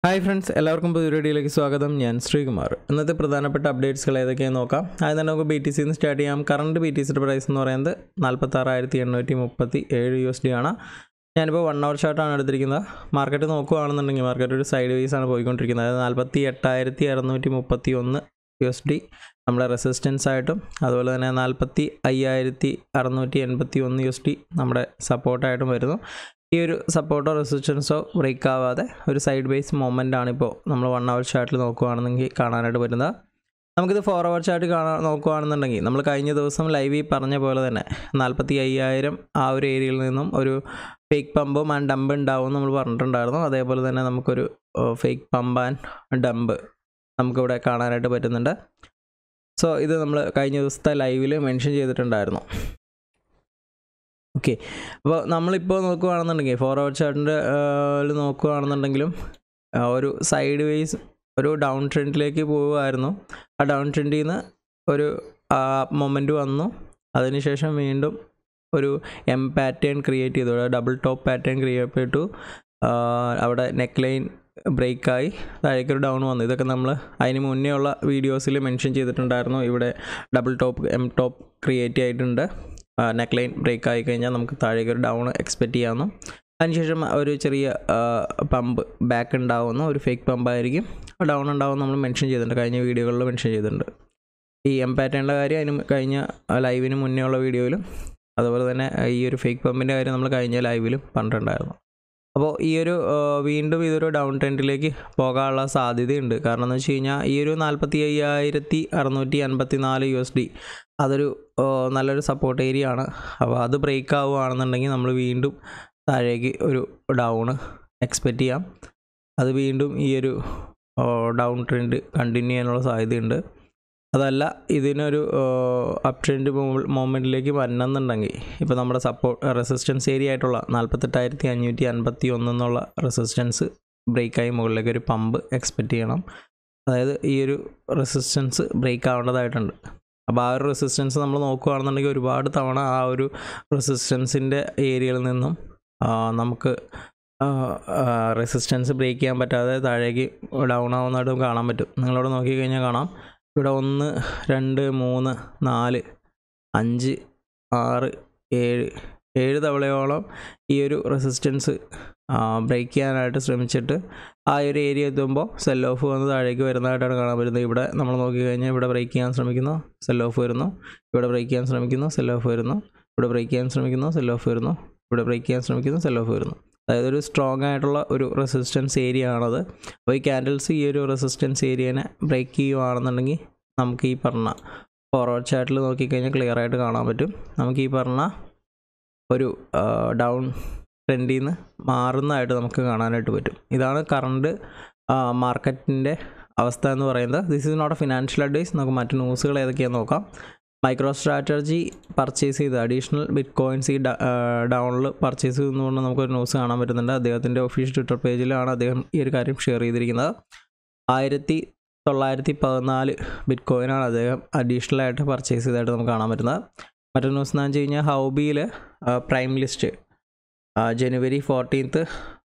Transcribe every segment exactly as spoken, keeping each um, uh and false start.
Hi friends, എല്ലാവർക്കും പുതിയ വീഡിയോയിലേക്ക് സ്വാഗതം. ഞാൻ ശ്രീകുമാർ. ഇന്നത്തെ പ്രധാനപ്പെട്ട അപ്ഡേറ്റ്സുകൾ ഏതൊക്കെയാണെന്ന് നോക്കാം. ആദ്യം തന്നെ നമുക്ക് ബി ടി സിന്ന് സ്റ്റാർട്ട് ചെയ്യാം. കറണ്ട് ബി ടി സിയുടെ പ്രൈസ് എന്ന് പറയുന്നത് നാൽപ്പത്താറായിരത്തി എണ്ണൂറ്റി മുപ്പത്തി ഏഴ് യു എസ് ഡി ആണ്. ഞാനിപ്പോൾ വൺ അവർ ചാർട്ടാണ് എടുത്തിരിക്കുന്നത്. മാർക്കറ്റ് നോക്കുകയാണെന്നുണ്ടെങ്കിൽ മാർക്കറ്റ് ഒരു സൈഡ് വേസ് ആണ് പോയിക്കൊണ്ടിരിക്കുന്നത്. അതായത് നാൽപ്പത്തി എട്ടായിരത്തി അറുന്നൂറ്റി മുപ്പത്തി ഒന്ന് യു എസ് ഡി നമ്മുടെ റെസിസ്റ്റൻസ് ആയിട്ടും അതുപോലെ തന്നെ നാൽപ്പത്തി അയ്യായിരത്തി അറുന്നൂറ്റി എൺപത്തി ഒന്ന് യു എസ് ഡി നമ്മുടെ സപ്പോർട്ടായിട്ടും വരുന്നു. ഈ ഒരു സപ്പോർട്ടോ റെസിസ്റ്റൻസോ ബ്രേക്ക് ആവാതെ ഒരു സൈഡ് ബേസ് മൊമെൻ്റ് ആണിപ്പോൾ നമ്മൾ വൺ അവർ ചാർട്ടിൽ നോക്കുകയാണെന്നെങ്കിൽ കാണാനായിട്ട് വരുന്നത്. നമുക്കിത് ഫോർ അവർ ചാർട്ട് കാണാൻ നോക്കുകയാണെന്നുണ്ടെങ്കിൽ നമ്മൾ കഴിഞ്ഞ ദിവസം ലൈവിൽ പറഞ്ഞ പോലെ തന്നെ നാൽപ്പത്തി അയ്യായിരം ആ ഒരു ഏരിയയിൽ നിന്നും ഒരു ഫേക്ക് പമ്പും ആൻഡ് ഡംപ് ഉണ്ടാവും നമ്മൾ പറഞ്ഞിട്ടുണ്ടായിരുന്നു. അതേപോലെ തന്നെ നമുക്കൊരു ഫേക്ക് പമ്പ് ആൻഡ് ഡംപ് നമുക്കിവിടെ കാണാനായിട്ട് പറ്റുന്നുണ്ട്. സോ ഇത് നമ്മൾ കഴിഞ്ഞ ദിവസത്തെ ലൈവിൽ മെൻഷൻ ചെയ്തിട്ടുണ്ടായിരുന്നു. ഓക്കെ, അപ്പോൾ നമ്മളിപ്പോൾ നോക്കുകയാണെന്നുണ്ടെങ്കിൽ ഫോർ അവർ ചാർട്ടിൻ്റെ നോക്കുകയാണെന്നുണ്ടെങ്കിലും ഒരു സൈഡ് വേസ് ഒരു ഡൗൺ ട്രെൻഡിലേക്ക് പോവുമായിരുന്നു. ആ ഡൗൺ ട്രെൻഡിൽ നിന്ന് ഒരു മൊമെൻറ്റ് വന്നു. അതിനുശേഷം വീണ്ടും ഒരു എം പാറ്റേൺ ക്രിയേറ്റ് ചെയ്തു, ഡബിൾ ടോപ്പ് പാറ്റേൺ ക്രിയേറ്റ് ചെയ്തു. അവിടെ നെക്ക് ലൈൻ ബ്രേക്കായി താഴേക്കൊരു ഡൗൺ വന്നു. ഇതൊക്കെ നമ്മൾ അതിന് മുന്നേ ഉള്ള വീഡിയോസിൽ മെൻഷൻ ചെയ്തിട്ടുണ്ടായിരുന്നു. ഇവിടെ double top M top create ആയിട്ടുണ്ട്. നെക്ക് ലൈൻ ബ്രേക്ക് ആയി കഴിഞ്ഞാൽ നമുക്ക് താഴേക്ക് ഒരു ഡൗൺ എക്സ്പെക്റ്റ് ചെയ്യാവുന്നു. അതിനുശേഷം ഒരു ചെറിയ പമ്പ് ബാക്ക് ഉണ്ടാവുന്നു, ഒരു ഫേക്ക് പമ്പായിരിക്കും. ഡൗൺ ഉണ്ടാവും നമ്മൾ മെൻഷൻ ചെയ്തിട്ടുണ്ട്, കഴിഞ്ഞ വീഡിയോകളിൽ മെൻഷൻ ചെയ്തിട്ടുണ്ട്. ഈ എം പാറ്റേണിൻ്റെ കാര്യം അതിന് കഴിഞ്ഞ ലൈവിന് മുന്നേ ഉള്ള വീഡിയോയിലും അതുപോലെ തന്നെ ഈ ഒരു ഫേക്ക് പമ്പിൻ്റെ കാര്യം നമ്മൾ കഴിഞ്ഞ ലൈവിലും പറഞ്ഞിട്ടുണ്ടായിരുന്നു. അപ്പോൾ ഈ ഒരു വീണ്ടും ഇതൊരു ഡൗൺ ട്രെൻഡിലേക്ക് പോകാനുള്ള സാധ്യതയുണ്ട്. കാരണം എന്ന് വെച്ച് കഴിഞ്ഞാൽ ഈ ഒരു നാൽപ്പത്തി അയ്യായിരത്തി അറുന്നൂറ്റി അൻപത്തി നാല് യു എസ് ഡി അതൊരു നല്ലൊരു സപ്പോർട്ട് ഏരിയ ആണ്. അപ്പോൾ അത് ബ്രേക്ക് ആവുകയാണെന്നുണ്ടെങ്കിൽ നമ്മൾ വീണ്ടും താഴേക്ക് ഒരു ഡൗൺ എക്സ്പെക്റ്റ് ചെയ്യാം. അത് വീണ്ടും ഈ ഒരു ഡൗൺ ട്രെൻഡ് കണ്ടിന്യൂ ചെയ്യാനുള്ള സാധ്യതയുണ്ട്. അതല്ല ഇതിനൊരു അപ് ട്രെൻഡ് മൊമെൻറ്റിലേക്ക് വരണമെന്നുണ്ടെങ്കിൽ ഇപ്പോൾ നമ്മുടെ സപ്പോർട്ട് റെസിസ്റ്റൻസ് ഏരിയ ആയിട്ടുള്ള നാൽപ്പത്തെട്ടായിരത്തി അഞ്ഞൂറ്റി അൻപത്തി ഒന്നെന്നുള്ള റെസിസ്റ്റൻസ് ബ്രേക്കായി മുകളിലേക്ക് ഒരു പമ്പ് എക്സ്പെക്റ്റ് ചെയ്യണം. അതായത് ഈ ഒരു റെസിസ്റ്റൻസ് ബ്രേക്ക് ആവേണ്ടതായിട്ടുണ്ട്. അപ്പോൾ ആ ഒരു റെസിസ്റ്റൻസ് നമ്മൾ നോക്കുകയാണെന്നുണ്ടെങ്കിൽ ഒരുപാട് തവണ ആ ഒരു റെസിസ്റ്റൻസിൻ്റെ ഏരിയയിൽ നിന്നും നമുക്ക് റെസിസ്റ്റൻസ് ബ്രേക്ക് ചെയ്യാൻ പറ്റാതെ താഴേക്ക് ഡൗൺ ആവുന്നതായിട്ടും കാണാൻ പറ്റും. നിങ്ങളവിടെ നോക്കിക്കഴിഞ്ഞാൽ കാണാം, ഇവിടെ ഒന്ന് രണ്ട് മൂന്ന് നാല് അഞ്ച് ആറ് ഏഴ് ഏഴ് തവണയോളം ഈ ഒരു റെസിസ്റ്റൻസ് ബ്രേക്ക് ചെയ്യാനായിട്ട് ശ്രമിച്ചിട്ട് ആ ഒരു ഏരിയ എത്തുമ്പോൾ സെൽ ഓഫ് വന്ന് താഴേക്ക് വരുന്നതായിട്ടാണ് കാണാൻ പറ്റുന്നത്. ഇവിടെ നമ്മൾ നോക്കിക്കഴിഞ്ഞാൽ ഇവിടെ ബ്രേക്ക് ചെയ്യാൻ ശ്രമിക്കുന്നു, സെൽ ഓഫ് വരുന്നു. ഇവിടെ ബ്രേക്ക് ചെയ്യാൻ ശ്രമിക്കുന്നു, സെൽ ഓഫ് വരുന്നു. ഇവിടെ ബ്രേക്ക് ചെയ്യാൻ ശ്രമിക്കുന്നു, സെൽ ഓഫ് വരുന്നു. ഇവിടെ ബ്രേക്ക് ചെയ്യാൻ ശ്രമിക്കുന്നു, സെൽ ഓഫ് വരുന്നു. അതായത് ഒരു സ്ട്രോങ് ആയിട്ടുള്ള ഒരു റെസിസ്റ്റൻസ് ഏരിയ ആണത്. അപ്പോൾ ഈ ക്യാൻഡിൽസ് ഈ ഒരു റെസിസ്റ്റൻസ് ഏരിയനെ ബ്രേക്ക് ചെയ്യുകയാണെന്നുണ്ടെങ്കിൽ നമുക്ക് ഈ പറഞ്ഞ ഫോർവേഡ് ചാർട്ടിൽ നോക്കിക്കഴിഞ്ഞാൽ ക്ലിയർ ആയിട്ട് കാണാൻ പറ്റും. നമുക്ക് ഈ പറഞ്ഞ ഒരു ഡൗൺ ട്രെൻഡിൽ നിന്ന് മാറുന്നതായിട്ട് നമുക്ക് കാണാനായിട്ട് പറ്റും. ഇതാണ് കറണ്ട് മാർക്കറ്റിൻ്റെ അവസ്ഥ എന്ന് പറയുന്നത്. This is not a financial advice. നമുക്ക് മറ്റ് ന്യൂസുകൾ ഏതൊക്കെയാണെന്ന് നോക്കാം. മൈക്രോ സ്ട്രാറ്റജി പർച്ചേസ് ചെയ്ത് അഡീഷണൽ ബിറ്റ് കോയിൻസ് ഈ ഡൗണിൽ പർച്ചേസ് ചെയ്തുകൊണ്ട് നമുക്കൊരു ന്യൂസ് കാണാൻ പറ്റുന്നുണ്ട്. അദ്ദേഹത്തിൻ്റെ ഒഫീഷ്യൽ ട്വിറ്റർ പേജിലാണ് അദ്ദേഹം ഈ ഒരു കാര്യം ഷെയർ ചെയ്തിരിക്കുന്നത്. ആയിരത്തി തൊള്ളായിരത്തി പതിനാല് ബിറ്റ് കോയിനാണ് അദ്ദേഹം അഡീഷണൽ ആയിട്ട് പർച്ചേസ് ചെയ്തതായിട്ട് നമുക്ക് കാണാൻ പറ്റുന്നത്. മറ്റൊരു ന്യൂസ് എന്ന് വെച്ച് കഴിഞ്ഞാൽ ഹൗബിയിൽ prime list January fourteenth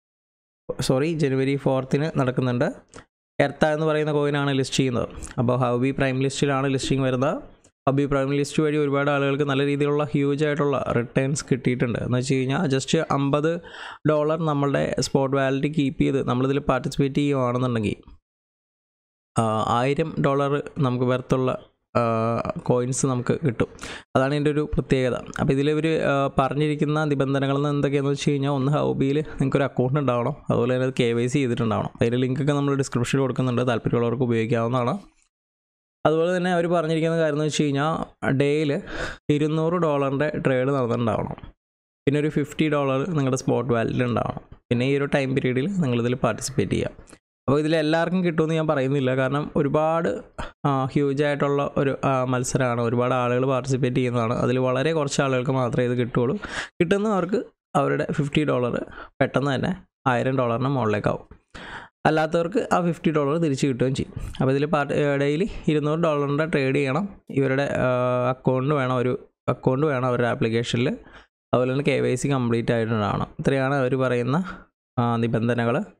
sorry January ഫോർത്തിന് നടക്കുന്നുണ്ട്. എർത്ത എന്ന് പറയുന്ന കോയിനാണ് ലിസ്റ്റ് ചെയ്യുന്നത്. അപ്പോൾ ഹൗബി പ്രൈം ലിസ്റ്റിലാണ് ലിസ്റ്റിംഗ് വരുന്നത്. ഹൗബി പ്രൈം ലിസ്റ്റ് വഴി ഒരുപാട് ആളുകൾക്ക് നല്ല രീതിയിലുള്ള ഹ്യൂജ് ആയിട്ടുള്ള റിട്ടേൺസ് കിട്ടിയിട്ടുണ്ട്. എന്ന് വെച്ച് കഴിഞ്ഞാൽ ജസ്റ്റ് അമ്പത് ഡോളർ നമ്മളുടെ സ്പോട്ട് വാലറ്റ് കീപ്പ് ചെയ്ത് നമ്മളിതിൽ പാർട്ടിസിപ്പേറ്റ് ചെയ്യുകയാണെന്നുണ്ടെങ്കിൽ ആയിരം ഡോളർ നമുക്ക് വെറുത്തുള്ള കോയിൻസ് നമുക്ക് കിട്ടും. അതാണ് ഇതിൻ്റെ ഒരു പ്രത്യേകത. അപ്പോൾ ഇതിൽ ഇവർ പറഞ്ഞിരിക്കുന്ന നിബന്ധനകൾ എന്തൊക്കെയാണെന്ന് വെച്ച് കഴിഞ്ഞാൽ ഒന്ന് ഹൗബിയിൽ നിങ്ങൾക്കൊരു അക്കൗണ്ട് ഉണ്ടാവണം, അതുപോലെ തന്നെ അത് കെ വൈ സി ചെയ്തിട്ടുണ്ടാവണം. അതിൻ്റെ ലിങ്കൊക്കെ നമ്മൾ ഡിസ്ക്രിപ്ഷനിൽ കൊടുക്കുന്നുണ്ട്, താല്പര്യമുള്ളവർക്ക് ഉപയോഗിക്കാവുന്നതാണ്. അതുപോലെ തന്നെ അവർ പറഞ്ഞിരിക്കുന്ന കാര്യം എന്ന് വെച്ച് കഴിഞ്ഞാൽ ഡേയിൽ ഇരുന്നൂറ് ഡോളറിൻ്റെ ട്രേഡ് നടന്നിട്ടുണ്ടാവണം. പിന്നെ ഒരു ഫിഫ്റ്റി ഡോളർ നിങ്ങളുടെ സ്പോട്ട് വാലറ്റിൽ ഉണ്ടാവണം. പിന്നെ ഈ ഒരു ടൈം പീരീഡിൽ നിങ്ങളിതിൽ പാർട്ടിസിപ്പേറ്റ് ചെയ്യാം. അപ്പോൾ ഇതിൽ എല്ലാവർക്കും കിട്ടുമെന്ന് ഞാൻ പറയുന്നില്ല, കാരണം ഒരുപാട് ഹ്യൂജ് ആയിട്ടുള്ള ഒരു മത്സരമാണ്. ഒരുപാട് ആളുകൾ പാർട്ടിസിപ്പേറ്റ് ചെയ്യുന്നതാണ്. അതിൽ വളരെ കുറച്ച് ആളുകൾക്ക് മാത്രമേ ഇത് കിട്ടുകയുള്ളൂ. കിട്ടുന്നവർക്ക് അവരുടെ ഫിഫ്റ്റി ഡോളർ പെട്ടെന്ന് തന്നെ ആയിരം ഡോളറിന് മുകളിലേക്കാവും. അല്ലാത്തവർക്ക് ആ ഫിഫ്റ്റി ഡോളർ തിരിച്ച് കിട്ടുകയും ചെയ്യും. അപ്പോൾ ഇതിൽ പാർട്ടി ഡെയിലി ഇരുന്നൂറ് ഡോളറിൻ്റെ ട്രേഡ് ചെയ്യണം. ഇവരുടെ അക്കൗണ്ട് വേണം ഒരു അക്കൗണ്ട് വേണം അവരുടെ ആപ്ലിക്കേഷനിൽ. അതുപോലെ തന്നെ കെ വൈ സി കംപ്ലീറ്റ് ആയിട്ടുണ്ടാവണം. ഇത്രയാണ് അവർ പറയുന്ന നിബന്ധനകൾ.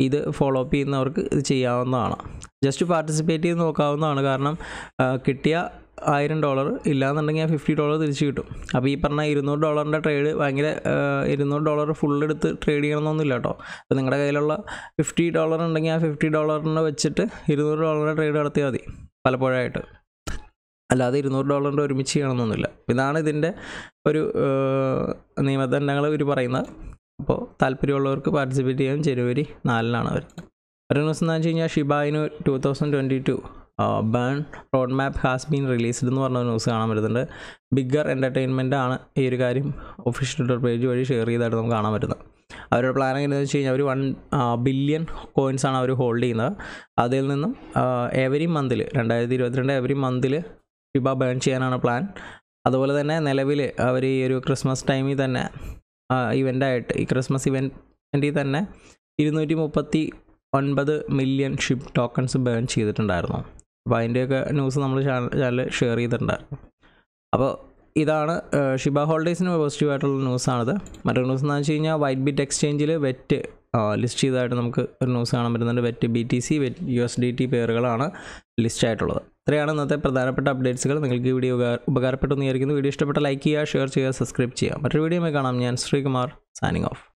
ഇത് ഫോളോ അപ്പ് ചെയ്യുന്നവർക്ക് ഇത് ചെയ്യാവുന്നതാണ്. ജസ്റ്റ് പാർട്ടിസിപ്പേറ്റ് ചെയ്ത് നോക്കാവുന്നതാണ്. കാരണം കിട്ടിയ ആയിരം ഡോളർ ഇല്ലാന്നുണ്ടെങ്കിൽ ആ ഫിഫ്റ്റി ഡോളർ തിരിച്ച് കിട്ടും. അപ്പോൾ ഈ പറഞ്ഞ ഇരുന്നൂറ് ഡോളറിൻ്റെ ട്രേഡ് ഭയങ്കര ഇരുന്നൂറ് ഡോളർ ഫുൾ എടുത്ത് ട്രേഡ് ചെയ്യണമെന്നൊന്നുമില്ല കേട്ടോ. അപ്പോൾ നിങ്ങളുടെ കയ്യിലുള്ള ഫിഫ്റ്റി ഡോളർ ഉണ്ടെങ്കിൽ ആ ഫിഫ്റ്റി ഡോളറിനെ വെച്ചിട്ട് ഇരുന്നൂറ് ഡോളറിൻ്റെ ട്രേഡ് നടത്തിയാൽ മതി പലപ്പോഴായിട്ട്. അല്ലാതെ ഇരുന്നൂറ് ഡോളറിൻ്റെ ഒരുമിച്ച് ചെയ്യണമെന്നൊന്നുമില്ല. ഇതാണ് ഇതിൻ്റെ ഒരു നിയമദണ്ഡങ്ങൾ ഇവർ പറയുന്നത്. അപ്പോൾ താല്പര്യമുള്ളവർക്ക് പാർട്ടിസിപ്പേറ്റ് ചെയ്യാൻ ജനുവരി നാലിനാണ് വരുന്നത്. ഒരു ന്യൂസ് എന്താണെന്ന് വെച്ച് കഴിഞ്ഞാൽ ഷിബായിന് two thousand twenty two burn road map has been released എന്ന് പറഞ്ഞ ന്യൂസ് കാണാൻ പറ്റുന്നുണ്ട്. ബിഗ്ഗർ എൻ്റർടൈൻമെൻ്റ് ആണ് ഈ ഒരു കാര്യം ഒഫീഷ്യൽ ട്വിറ്റർ പേജ് വഴി ഷെയർ ചെയ്തായിട്ട് നമുക്ക് കാണാൻ പറ്റുന്നത്. അവരുടെ പ്ലാൻ എങ്ങനെയാണെന്ന് വെച്ച് കഴിഞ്ഞാൽ അവർ വൺ ബില്യൺ കോയിൻസാണ് അവർ ഹോൾഡ് ചെയ്യുന്നത്. അതിൽ നിന്നും എവരി മന്തിൽ രണ്ടായിരത്തി ഇരുപത്തിരണ്ട് എവരി മന്തിൽ ഷിബ ബേൺ ചെയ്യാനാണ് പ്ലാൻ. അതുപോലെ തന്നെ നിലവിൽ അവർ ഈ ഒരു ക്രിസ്മസ് ടൈമിൽ തന്നെ ഇവൻ്റായിട്ട് ഈ ക്രിസ്മസ് ഇവൻറ്റിൽ തന്നെ ഇരുന്നൂറ്റി മുപ്പത്തി ഒൻപത് മില്യൺ ഷിബ് ടോക്കൺസ് ബേൺ ചെയ്തിട്ടുണ്ടായിരുന്നു. അപ്പോൾ അതിൻ്റെയൊക്കെ ന്യൂസ് നമ്മൾ ചാനൽ ഷെയർ ചെയ്തിട്ടുണ്ടായിരുന്നു. അപ്പോൾ ഇതാണ് ഷിബ ഹോൾഡേഴ്സിന് പോസിറ്റീവായിട്ടുള്ള ന്യൂസാണിത്. മറ്റൊരു ന്യൂസ് എന്താണെന്ന് വെച്ച് കഴിഞ്ഞാൽ വൈറ്റ് ബിറ്റ് എക്സ്ചേഞ്ചിൽ വെറ്റ് ലിസ്റ്റ് ചെയ്തതായിട്ട് നമുക്ക് ഒരു ന്യൂസ് കാണാൻ പറ്റുന്നുണ്ട്. വെറ്റ് ബി ടി സി വെറ്റ് യു എസ് ഡി ടി പേരുകളാണ് ലിസ്റ്റ് ആയിട്ടുള്ളത്. ഇത്രയാണ് ഇന്നത്തെ പ്രധാനപ്പെട്ട അപ്ഡേറ്റ്സുകൾ. നിങ്ങൾക്ക് ഈ വീഡിയോ ഉപകാരപ്പെട്ടെന്ന് വിചാരിക്കുന്നു. വീഡിയോ ഇഷ്ടപ്പെട്ട ലൈക്ക് ചെയ്യുക, ഷെയർ ചെയ്യുക, സബ്സ്ക്രൈബ് ചെയ്യുക. മറ്റൊരു വീഡിയോയുമായി കാണാം. ഞാൻ ശ്രീകുമാർ, സൈനിങ് ഓഫ്.